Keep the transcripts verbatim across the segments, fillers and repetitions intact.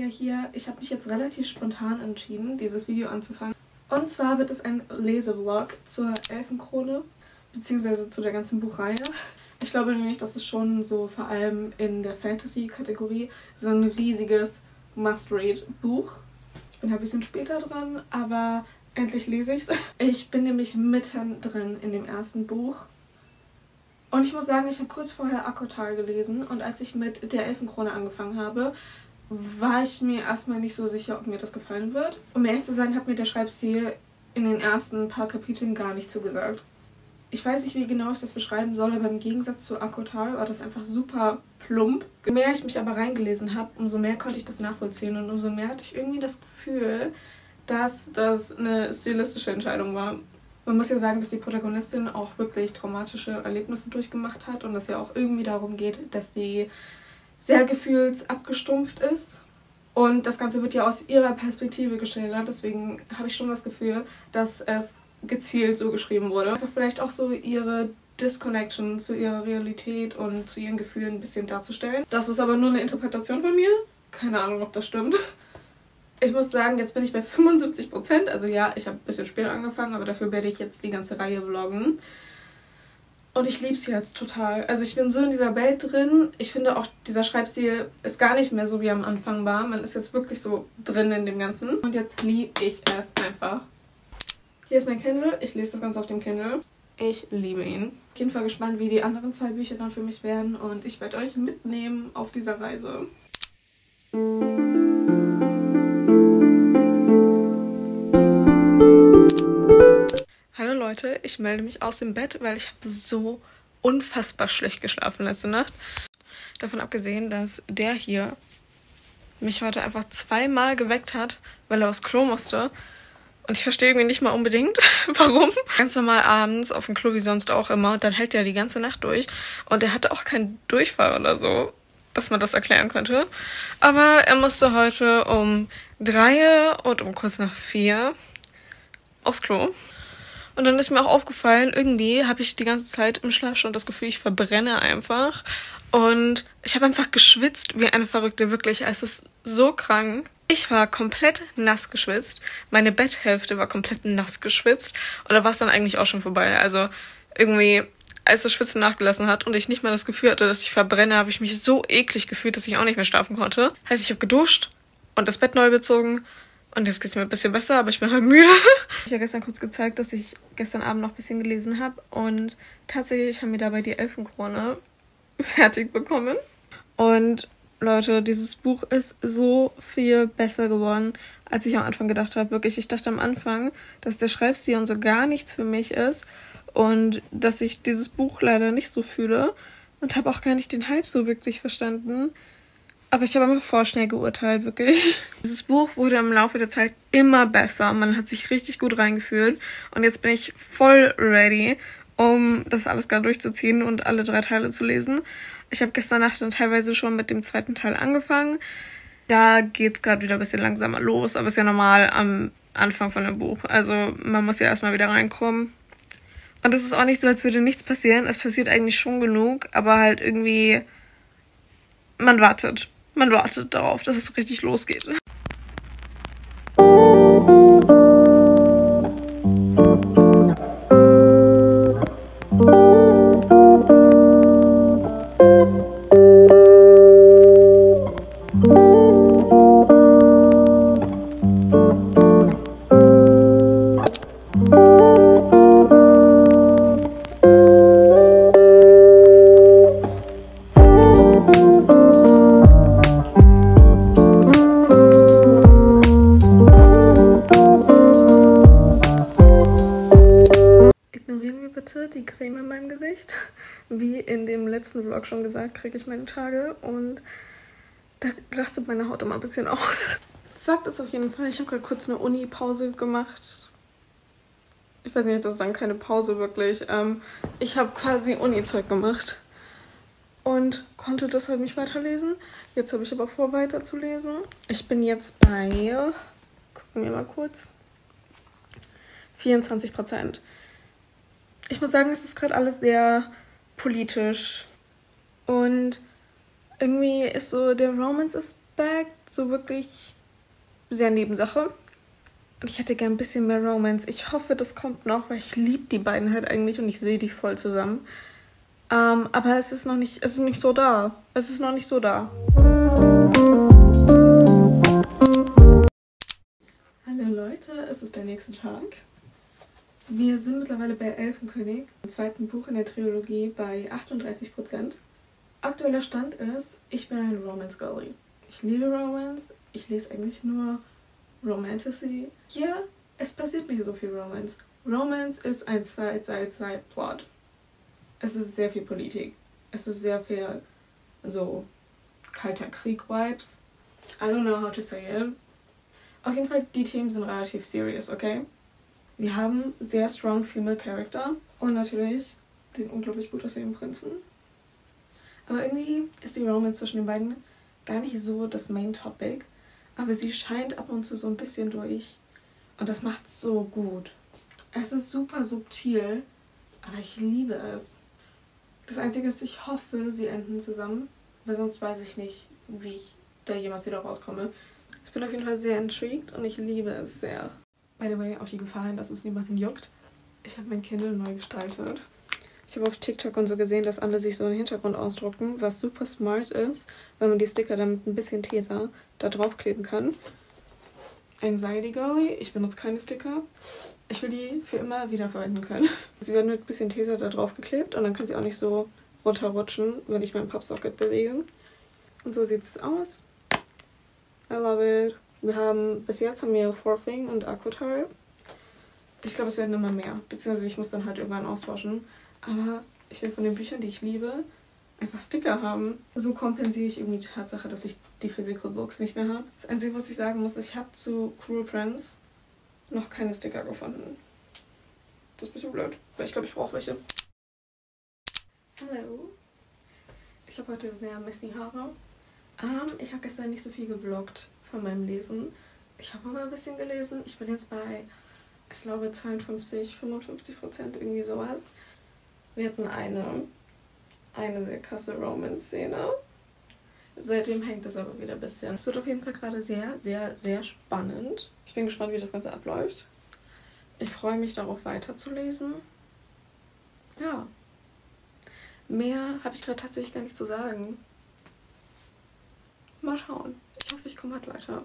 hier. Ich habe mich jetzt relativ spontan entschieden, dieses Video anzufangen. Und zwar wird es ein Lesevlog zur Elfenkrone, beziehungsweise zu der ganzen Buchreihe. Ich glaube nämlich, dass es schon so vor allem in der Fantasy-Kategorie so ein riesiges Must-Read-Buch. Ich bin ein bisschen später dran, aber endlich lese ich es. Ich bin nämlich mittendrin in dem ersten Buch. Und ich muss sagen, ich habe kurz vorher ACOTAR gelesen und als ich mit der Elfenkrone angefangen habe, war ich mir erstmal nicht so sicher, ob mir das gefallen wird. Um ehrlich zu sein, hat mir der Schreibstil in den ersten paar Kapiteln gar nicht zugesagt. Ich weiß nicht, wie genau ich das beschreiben soll, aber im Gegensatz zu ACOTAR war das einfach super plump. Je mehr ich mich aber reingelesen habe, umso mehr konnte ich das nachvollziehen und umso mehr hatte ich irgendwie das Gefühl, dass das eine stilistische Entscheidung war. Man muss ja sagen, dass die Protagonistin auch wirklich traumatische Erlebnisse durchgemacht hat und dass ja auch irgendwie darum geht, dass die sehr gefühlsabgestumpft ist. Und das Ganze wird ja aus ihrer Perspektive geschildert, deswegen habe ich schon das Gefühl, dass es gezielt so geschrieben wurde. Einfach vielleicht auch so ihre Disconnection zu ihrer Realität und zu ihren Gefühlen ein bisschen darzustellen. Das ist aber nur eine Interpretation von mir. Keine Ahnung, ob das stimmt. Ich muss sagen, jetzt bin ich bei fünfundsiebzig Prozent. Also ja, ich habe ein bisschen später angefangen, aber dafür werde ich jetzt die ganze Reihe vloggen. Und ich liebe es jetzt total. Also ich bin so in dieser Welt drin. Ich finde auch, dieser Schreibstil ist gar nicht mehr so, wie er am Anfang war. Man ist jetzt wirklich so drin in dem Ganzen. Und jetzt liebe ich es einfach. Hier ist mein Kindle. Ich lese das Ganze auf dem Kindle. Ich liebe ihn. Auf jeden Fall gespannt, wie die anderen zwei Bücher dann für mich werden. Und ich werde euch mitnehmen auf dieser Reise. Hallo Leute, ich melde mich aus dem Bett, weil ich habe so unfassbar schlecht geschlafen letzte Nacht. Davon abgesehen, dass der hier mich heute einfach zweimal geweckt hat, weil er aufs Klo musste. Und ich verstehe irgendwie nicht mal unbedingt, warum. Ganz normal abends auf dem Klo wie sonst auch immer. Und dann hält er die ganze Nacht durch. Und er hatte auch keinen Durchfall oder so, dass man das erklären könnte. Aber er musste heute um drei und um kurz nach vier aufs Klo. Und dann ist mir auch aufgefallen, irgendwie habe ich die ganze Zeit im Schlaf schon das Gefühl, ich verbrenne einfach. Und ich habe einfach geschwitzt wie eine Verrückte, wirklich. Es ist so krank. Ich war komplett nass geschwitzt. Meine Betthälfte war komplett nass geschwitzt. Und da war es dann eigentlich auch schon vorbei. Also irgendwie, als das Schwitzen nachgelassen hat und ich nicht mehr das Gefühl hatte, dass ich verbrenne, habe ich mich so eklig gefühlt, dass ich auch nicht mehr schlafen konnte. Heißt, ich habe geduscht und das Bett neu bezogen. Und jetzt geht es mir ein bisschen besser, aber ich bin halt müde. Ich habe gestern kurz gezeigt, dass ich gestern Abend noch ein bisschen gelesen habe. Und tatsächlich haben wir dabei die Elfenkrone fertig bekommen. Und Leute, dieses Buch ist so viel besser geworden, als ich am Anfang gedacht habe. Wirklich, ich dachte am Anfang, dass der Schreibstil und so gar nichts für mich ist. Und dass ich dieses Buch leider nicht so fühle. Und habe auch gar nicht den Hype so wirklich verstanden. Aber ich habe immer vorschnell geurteilt, wirklich. Dieses Buch wurde im Laufe der Zeit immer besser. Man hat sich richtig gut reingefühlt. Und jetzt bin ich voll ready, um das alles gerade durchzuziehen und alle drei Teile zu lesen. Ich habe gestern Nacht dann teilweise schon mit dem zweiten Teil angefangen. Da geht's gerade wieder ein bisschen langsamer los, aber ist ja normal am Anfang von dem Buch. Also man muss ja erstmal wieder reinkommen. Und es ist auch nicht so, als würde nichts passieren. Es passiert eigentlich schon genug, aber halt irgendwie, man wartet. Man wartet darauf, dass es richtig losgeht. Die Creme in meinem Gesicht. Wie in dem letzten Vlog schon gesagt, kriege ich meine Tage und da rastet meine Haut immer ein bisschen aus. Fakt ist auf jeden Fall, ich habe gerade kurz eine Uni-Pause gemacht. Ich weiß nicht, das ist dann keine Pause wirklich. Ähm, ich habe quasi Uni-Zeug gemacht und konnte deshalb nicht weiterlesen. Jetzt habe ich aber vor, weiterzulesen. Ich bin jetzt bei, gucken wir mal kurz, vierundzwanzig Prozent. Ich muss sagen, es ist gerade alles sehr politisch und irgendwie ist so der Romance Aspect so wirklich sehr Nebensache. Und ich hätte gern ein bisschen mehr Romance. Ich hoffe, das kommt noch, weil ich liebe die beiden halt eigentlich und ich sehe die voll zusammen. Ähm, aber es ist noch nicht, es ist nicht so da. Es ist noch nicht so da. Hallo Leute, es ist der nächste Tag. Wir sind mittlerweile bei Elfenkönig, dem zweiten Buch in der Trilogie, bei achtunddreißig Prozent. Aktueller Stand ist, ich bin eine Romance-Girlie. Ich liebe Romance, ich lese eigentlich nur Romantasy. Hier, es passiert nicht so viel Romance. Romance ist ein Side-Side-Side-Plot. Es ist sehr viel Politik. Es ist sehr viel so kalter Krieg-Vibes. I don't know how to say it. Auf jeden Fall, die Themen sind relativ serious, okay? Wir haben sehr strong female Character und natürlich den unglaublich gut aussehenden Prinzen. Aber irgendwie ist die Romance zwischen den beiden gar nicht so das Main Topic, aber sie scheint ab und zu so ein bisschen durch und das macht es so gut. Es ist super subtil, aber ich liebe es. Das Einzige ist, ich hoffe, sie enden zusammen, weil sonst weiß ich nicht, wie ich da jemals wieder rauskomme. Ich bin auf jeden Fall sehr intrigued und ich liebe es sehr. By the way, auf die Gefahr hin, dass es niemanden juckt. Ich habe mein Kindle neu gestaltet. Ich habe auf TikTok und so gesehen, dass alle sich so einen Hintergrund ausdrucken, was super smart ist, weil man die Sticker dann mit ein bisschen Tesa da draufkleben kann. Anxiety Girlie, ich benutze keine Sticker. Ich will die für immer wiederverwenden können. Sie werden mit ein bisschen Tesa da drauf geklebt und dann können sie auch nicht so runterrutschen, wenn ich meinen Pappsocket bewege. Und so sieht es aus. I love it. Wir haben, bis jetzt haben wir Forfing und Aquatar. Ich glaube, es werden immer mehr. Beziehungsweise ich muss dann halt irgendwann austauschen. Aber ich will von den Büchern, die ich liebe, einfach Sticker haben. So kompensiere ich irgendwie die Tatsache, dass ich die Physical Books nicht mehr habe. Das Einzige, was ich sagen muss, ist, ich habe zu Cruel Prince noch keine Sticker gefunden. Das ist ein bisschen blöd, weil ich glaube, ich brauche welche. Hallo. Ich habe heute sehr messy Haare. Um, ich habe gestern nicht so viel gebloggt von meinem Lesen. Ich habe aber ein bisschen gelesen. Ich bin jetzt bei, ich glaube, zweiundfünfzig, fünfundfünfzig Prozent, irgendwie sowas. Wir hatten eine, eine sehr krasse Romance-Szene. Seitdem hängt es aber wieder ein bisschen. Es wird auf jeden Fall gerade sehr, sehr, sehr spannend. Ich bin gespannt, wie das Ganze abläuft. Ich freue mich darauf, weiterzulesen. Ja. Mehr habe ich gerade tatsächlich gar nicht zu sagen. Mal schauen. Ich hoffe, ich komme halt weiter.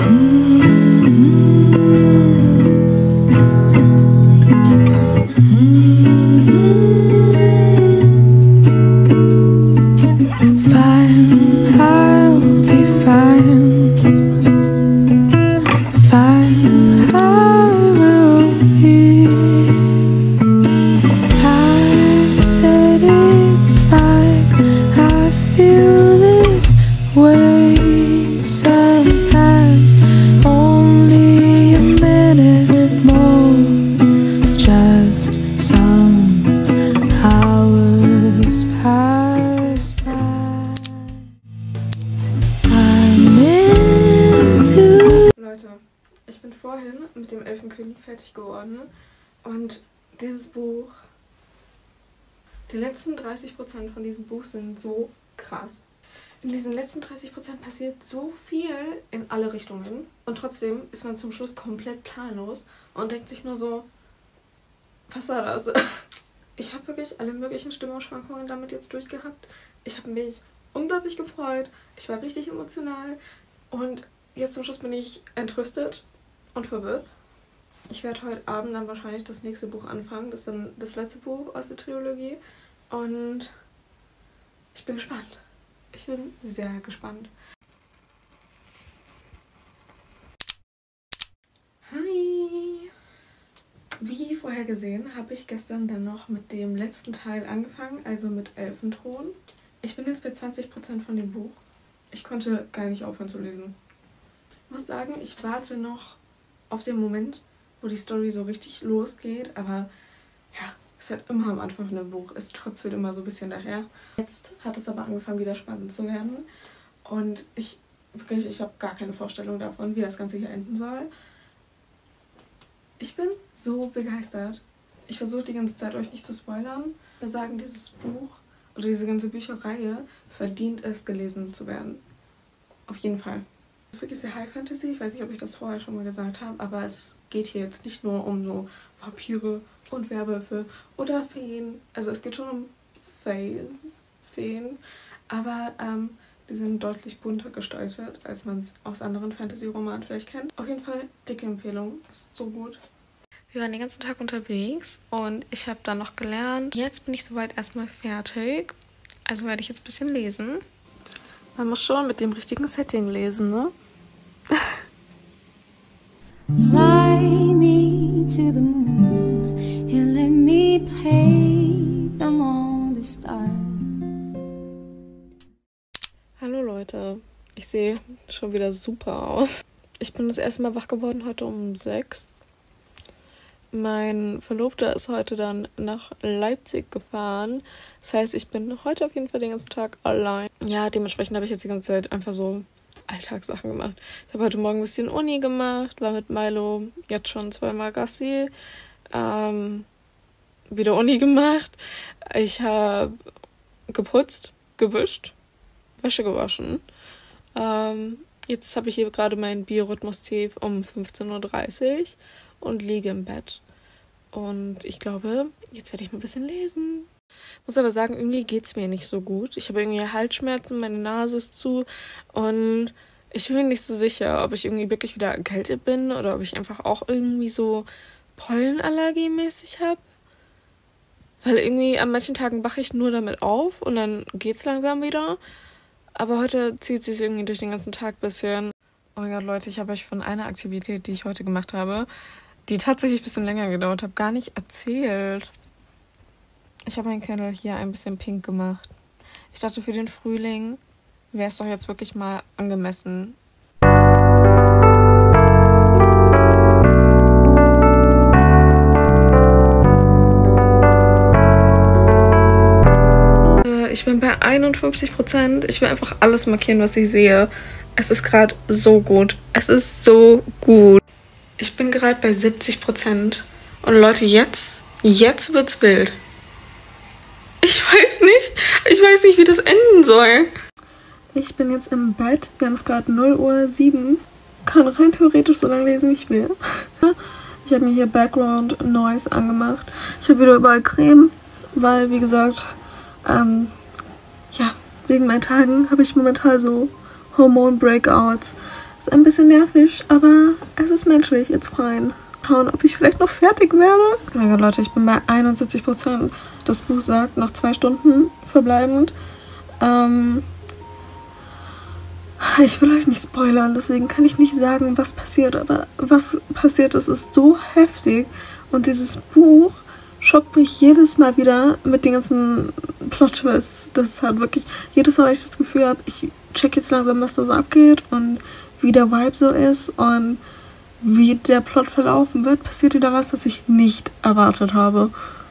Ich bin vorhin mit dem Elfenkönig fertig geworden und dieses Buch, die letzten dreißig Prozent von diesem Buch sind so krass. In diesen letzten dreißig Prozent passiert so viel in alle Richtungen und trotzdem ist man zum Schluss komplett planlos und denkt sich nur so, was war das? Ich habe wirklich alle möglichen Stimmungsschwankungen damit jetzt durchgehabt. Ich habe mich unglaublich gefreut, ich war richtig emotional und jetzt zum Schluss bin ich entrüstet und verwirrt. Ich werde heute Abend dann wahrscheinlich das nächste Buch anfangen. Das ist dann das letzte Buch aus der Trilogie. Und ich bin gespannt. Ich bin sehr gespannt. Hi! Wie vorher gesehen, habe ich gestern dann noch mit dem letzten Teil angefangen, also mit Elfenthron. Ich bin jetzt bei zwanzig Prozent von dem Buch. Ich konnte gar nicht aufhören zu lesen. Ich muss sagen, ich warte noch auf den Moment, wo die Story so richtig losgeht, aber ja, es ist halt immer am Anfang von dem Buch, es tröpfelt immer so ein bisschen daher. Jetzt hat es aber angefangen, wieder spannend zu werden und ich wirklich, ich habe gar keine Vorstellung davon, wie das Ganze hier enden soll. Ich bin so begeistert. Ich versuche die ganze Zeit, euch nicht zu spoilern. Wir sagen, dieses Buch oder diese ganze Bücherreihe verdient es, gelesen zu werden. Auf jeden Fall. Es ist wirklich sehr High Fantasy. Ich weiß nicht, ob ich das vorher schon mal gesagt habe, aber es geht hier jetzt nicht nur um so Vampire und Werwölfe oder Feen. Also es geht schon um Fays, Feen, aber ähm, die sind deutlich bunter gestaltet, als man es aus anderen Fantasy-Romanen vielleicht kennt. Auf jeden Fall dicke Empfehlung. Ist so gut. Wir waren den ganzen Tag unterwegs und ich habe dann noch gelernt. Jetzt bin ich soweit erstmal fertig. Also werde ich jetzt ein bisschen lesen. Man muss schon mit dem richtigen Setting lesen, ne? Fly me to the moon and let me play among the stars. Hallo Leute, ich sehe schon wieder super aus. Ich bin das erste Mal wach geworden heute um sechs. Mein Verlobter ist heute dann nach Leipzig gefahren. Das heißt, ich bin heute auf jeden Fall den ganzen Tag allein. Ja, dementsprechend habe ich jetzt die ganze Zeit einfach so Alltagssachen gemacht. Ich habe heute Morgen ein bisschen Uni gemacht, war mit Milo jetzt schon zweimal Gassi, ähm, wieder Uni gemacht. Ich habe geputzt, gewischt, Wäsche gewaschen. Ähm, jetzt habe ich hier gerade meinen Biorhythmus-Tee um fünfzehn Uhr dreißig und liege im Bett. Und ich glaube, jetzt werde ich mal ein bisschen lesen. Muss aber sagen, irgendwie geht es mir nicht so gut. Ich habe irgendwie Halsschmerzen, meine Nase ist zu und ich bin mir nicht so sicher, ob ich irgendwie wirklich wieder erkältet bin oder ob ich einfach auch irgendwie so Pollenallergie mäßig habe. Weil irgendwie an manchen Tagen wache ich nur damit auf und dann geht's langsam wieder. Aber heute zieht sich irgendwie durch den ganzen Tag ein bisschen. Oh mein Gott, Leute, ich habe euch von einer Aktivität, die ich heute gemacht habe, die tatsächlich ein bisschen länger gedauert hat, gar nicht erzählt. Ich habe meinen Candle hier ein bisschen pink gemacht. Ich dachte, für den Frühling wäre es doch jetzt wirklich mal angemessen. Ich bin bei einundfünfzig Prozent. Ich will einfach alles markieren, was ich sehe. Es ist gerade so gut. Es ist so gut. Ich bin gerade bei siebzig Prozent. Und Leute, jetzt, jetzt wird's wild. Ich weiß nicht, ich weiß nicht, wie das enden soll. Ich bin jetzt im Bett. Wir haben es gerade null Uhr sieben. Kann rein theoretisch so lange lesen, wie ich will. Ich habe mir hier Background Noise angemacht. Ich habe wieder überall Creme, weil, wie gesagt, ähm, ja, wegen meinen Tagen habe ich momentan so Hormon-Breakouts. Ist ein bisschen nervig, aber es ist menschlich, it's fine. Schauen, ob ich vielleicht noch fertig werde. Oh mein Gott, Leute, ich bin bei einundsiebzig Prozent. Das Buch sagt, noch zwei Stunden verbleibend. Ähm, ich will euch nicht spoilern, deswegen kann ich nicht sagen, was passiert. Aber was passiert ist, ist so heftig. Und dieses Buch schockt mich jedes Mal wieder mit den ganzen Plot-Twists. Das hat wirklich, jedes Mal, wenn ich das Gefühl habe, ich check jetzt langsam, was da so abgeht und wie der Vibe so ist und wie der Plot verlaufen wird, passiert wieder was, das ich nicht erwartet habe.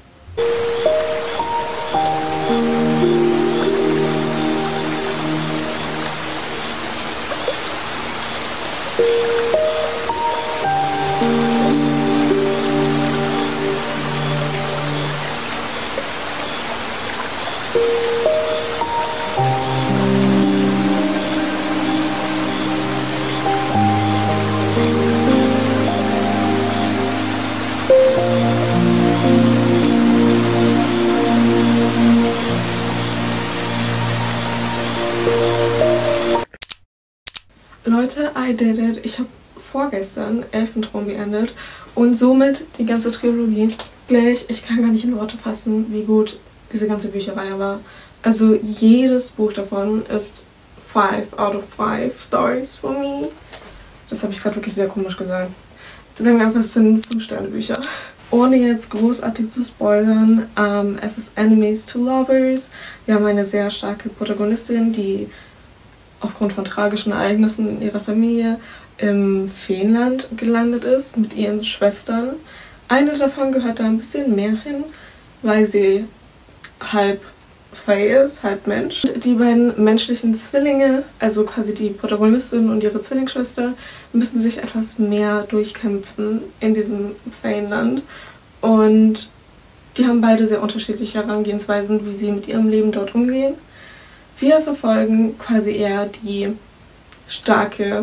Leute, I did it. Ich habe vorgestern Elfentraum beendet und somit die ganze Trilogie. Gleich, ich kann gar nicht in Worte fassen, wie gut diese ganze Bücherreihe war. Also jedes Buch davon ist five out of five Stories for me. Das habe ich gerade wirklich sehr komisch gesagt. Sagen wir einfach, es sind fünf Sterne Bücher. Ohne jetzt großartig zu spoilern, ähm, es ist Enemies to Lovers. Wir haben eine sehr starke Protagonistin, die aufgrund von tragischen Ereignissen in ihrer Familie im Feenland gelandet ist mit ihren Schwestern. Eine davon gehört da ein bisschen mehr hin, weil sie halb Fey ist, halb Mensch. Die beiden menschlichen Zwillinge, also quasi die Protagonistin und ihre Zwillingsschwester, müssen sich etwas mehr durchkämpfen in diesem Feenland. Und die haben beide sehr unterschiedliche Herangehensweisen, wie sie mit ihrem Leben dort umgehen. Wir verfolgen quasi eher die starke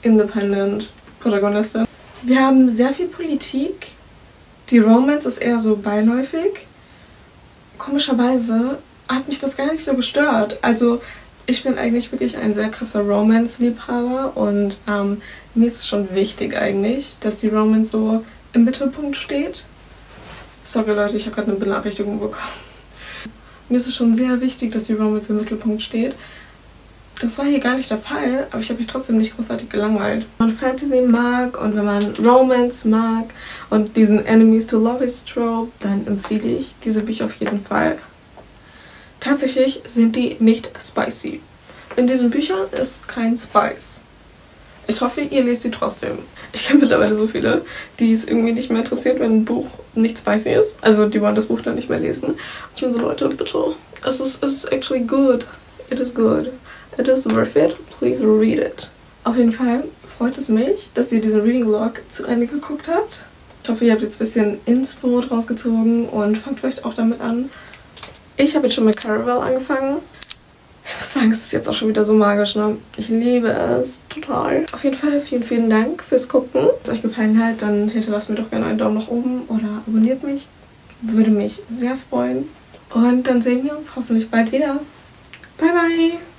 independent Protagonistin. Wir haben sehr viel Politik. Die Romance ist eher so beiläufig. Komischerweise hat mich das gar nicht so gestört. Also ich bin eigentlich wirklich ein sehr krasser Romance-Liebhaber und ähm, mir ist es schon wichtig eigentlich, dass die Romance so im Mittelpunkt steht. Sorry Leute, ich habe gerade eine Benachrichtigung bekommen. Mir ist es schon sehr wichtig, dass die Romance im Mittelpunkt steht. Das war hier gar nicht der Fall, aber ich habe mich trotzdem nicht großartig gelangweilt. Wenn man Fantasy mag und wenn man Romance mag und diesen Enemies to Lovers Trope, dann empfehle ich diese Bücher auf jeden Fall. Tatsächlich sind die nicht spicy. In diesen Büchern ist kein Spice. Ich hoffe, ihr lest sie trotzdem. Ich kenne mittlerweile so viele, die es irgendwie nicht mehr interessiert, wenn ein Buch nicht spicy ist. Also die wollen das Buch dann nicht mehr lesen. Und ich bin so, Leute, bitte, es ist, es ist actually good. It is good. It is worth it. Please read it. Auf jeden Fall freut es mich, dass ihr diesen Reading-Vlog zu Ende geguckt habt. Ich hoffe, ihr habt jetzt ein bisschen Inspo rausgezogen und fangt vielleicht auch damit an. Ich habe jetzt schon mit Caraval angefangen. Ich muss sagen, es ist jetzt auch schon wieder so magisch, ne? Ich liebe es total. Auf jeden Fall vielen, vielen Dank fürs Gucken. Wenn es euch gefallen hat, dann hinterlasst mir doch gerne einen Daumen nach oben oder abonniert mich. Würde mich sehr freuen. Und dann sehen wir uns hoffentlich bald wieder. Bye, bye!